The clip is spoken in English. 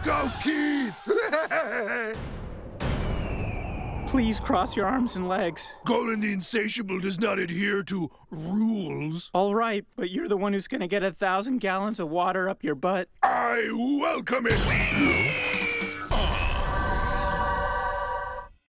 Go, Keith! Please cross your arms and legs. Golan the Insatiable does not adhere to rules. All right, but you're the one who's gonna get 1,000 gallons of water up your butt. I welcome it!